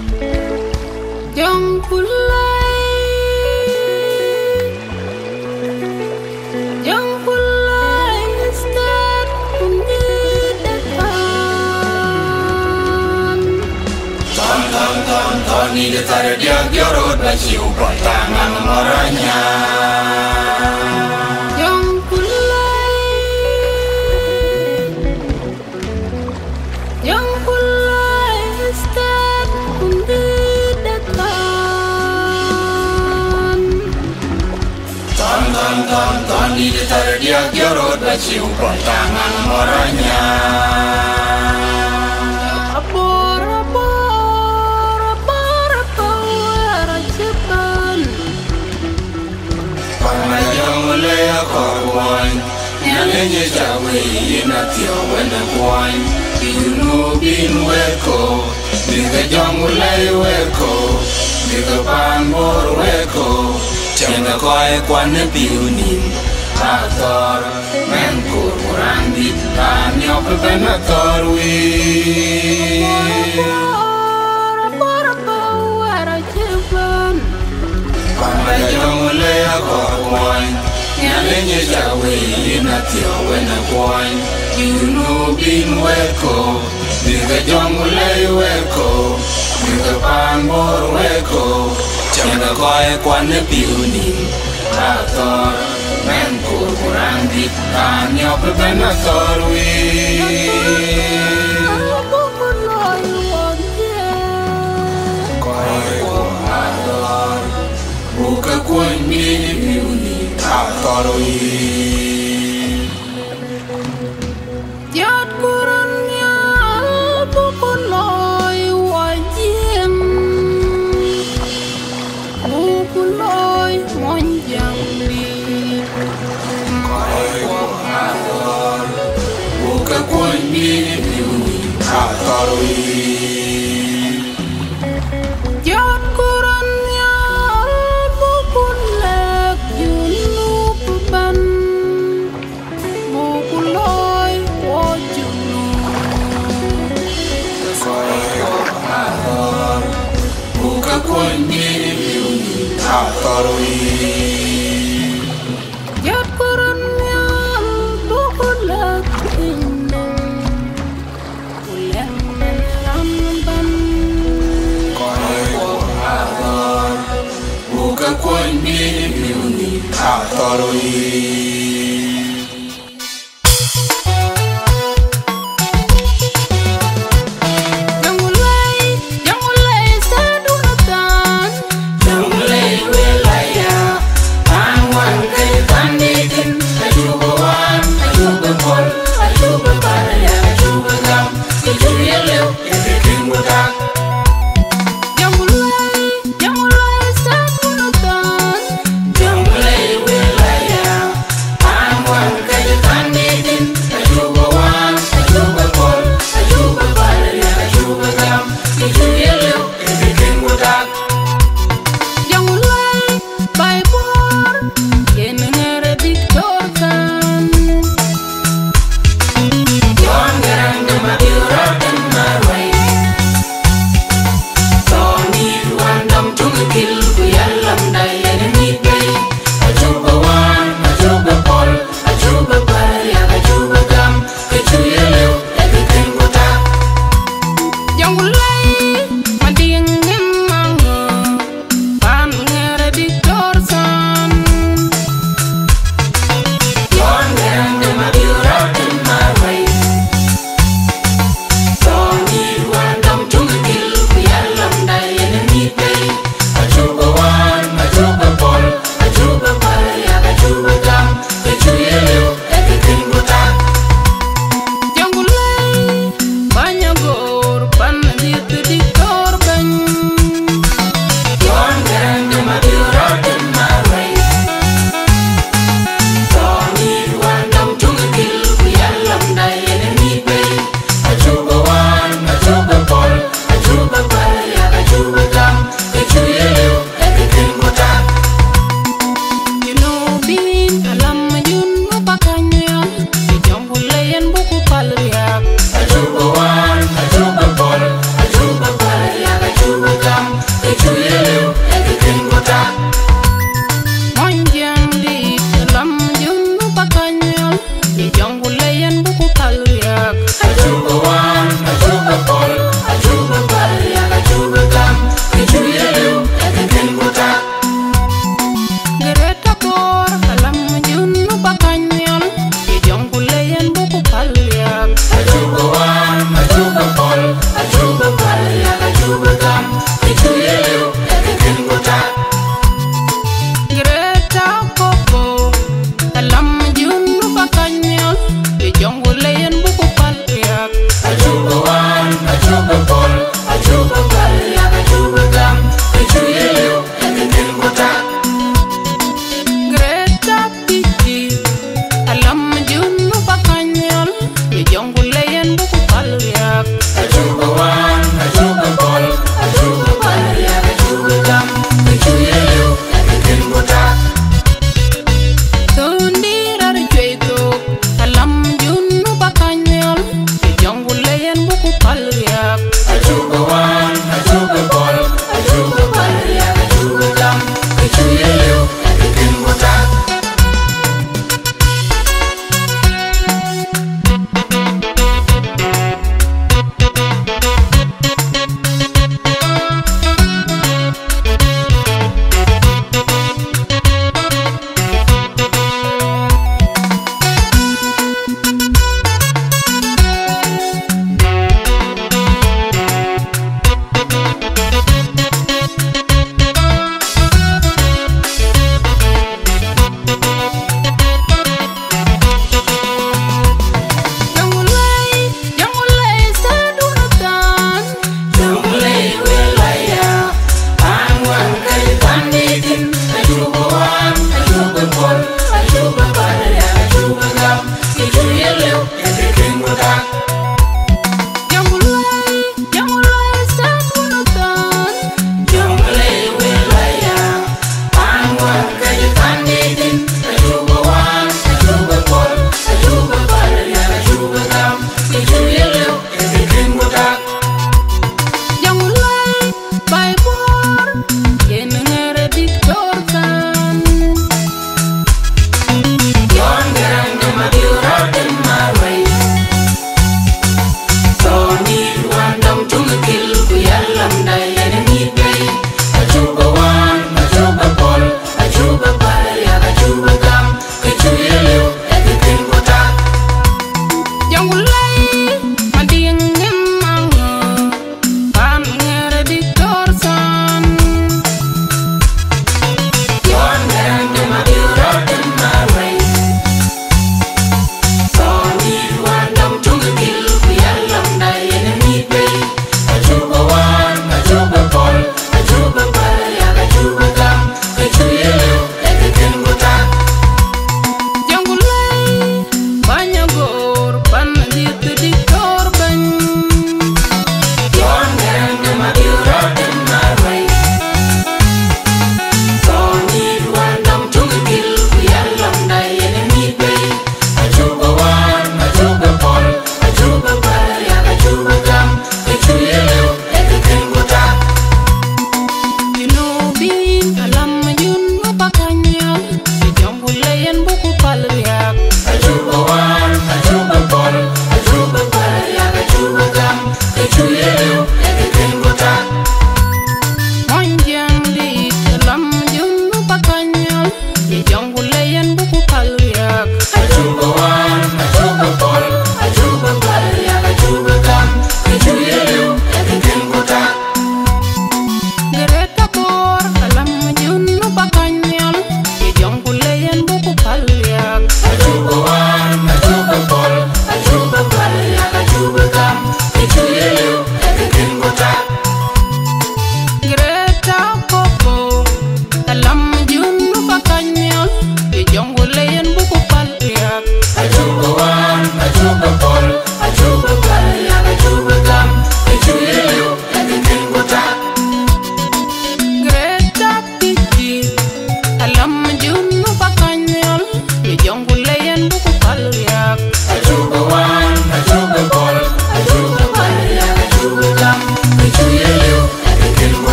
Young Pulai, Young Pulai is that Ton ni de tare dia giorot ba ciu tangan orangnya. Young Pulai, Young Pulai is that Ton ni de tare dia giorot ba ciu tangan orangnya. Nalenya jawe ina tia wena kwany Iunu bin weko Diga jamulai weko Diga panbor weko Chenga koe kwane piunin Ator menkur murandi Tanyo pepena torwi Pamaya jamulai akor kwany Nalenya jawe ina tia wena kwany Iunu bin weko Diga jamulai weko Diga panbor weko Chenga koe kwane piunin Ator menkur murandi Tanyo pepena torwi Koe ko ator Buka kwan mini piunin Atorwi Yat kurangnya bukuloi wajin Bukuloi monjang di Koe ko ator Buka kwan mini piunin Atorwi Yat kurangnya bukulek yunu beban Bukuloi wajunu Koe ko ator Buka kwan mini piunin Atorwi Yat kurangnya bukulek inang Kulek meneramban Koe ko ator Buka kwan mini piunin Atorwi Yang mulai sadunatan Jamulai wilayah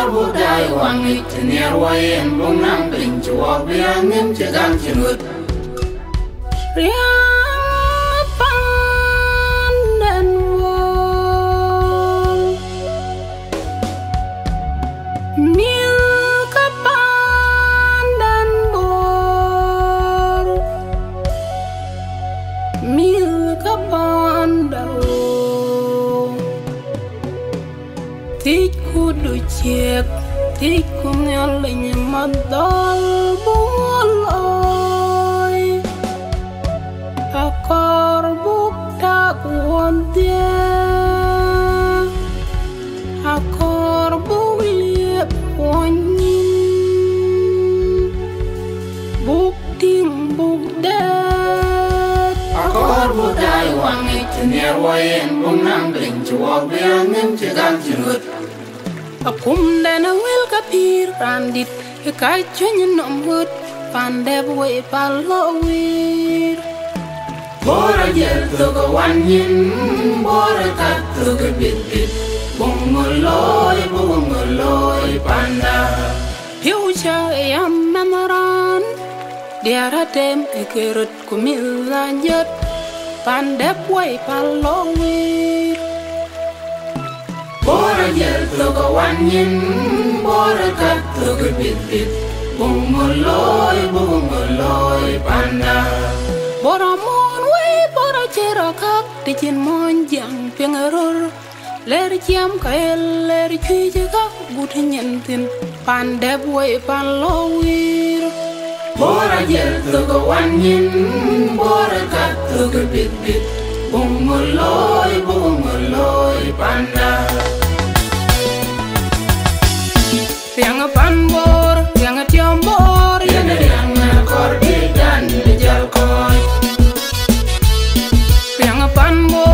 Akor budai wangi tenir wayen bung nang bling chuak biang ngem cegang cenut. Riang pandan wol mil ka pandan bor mil ka pandan tik kudu cek tik kumyalnya madal bungoloi akor buk tak wontia akor buk liep wonyin buk ting buk dat Akor budai wangi tenir wayen bung nang bling chuak biang ngem cegang cenut. akum dana wil kapir randit kacunya nomhut pandep we palowir Bora jel tuga wanyin, bora kat tuga bit-bit. Bunguloi panda. Piucha yam memoran diara dem ekerut kumil lanjut pandep we palowir Bora jel tuga wanyin, bora kat tuga bit-bit. Bunguloi panda. bora mon we bora cerakak dicin monjang pengerur ler jam kael ler cuy kak but nyentin pandep we palowir Bora jel tuga wanyin, bora kat tuga bit-bit. Bunguloi panda. Riang panbor, riang tiombor, Riang akor dan dijal koi. riang panbor.